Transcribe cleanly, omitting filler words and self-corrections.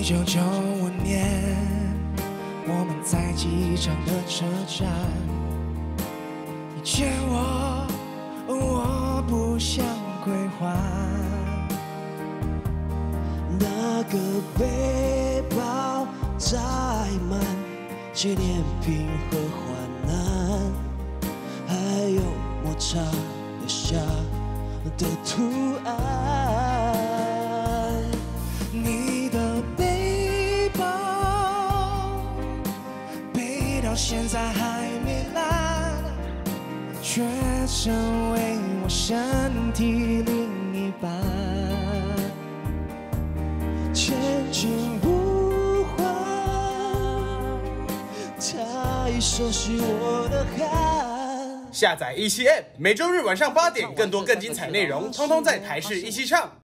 1995年，我们在机场的车站，你欠我，我不想归还。 那个背包载满纪念品和患难，还有摩擦留下的图案。 你的背包背到现在还没烂，却成为我身体另一半。 千金不换，太熟悉我的汗。 下载17M，每周日晚上8点，更多更精彩内容，通通在台视17唱。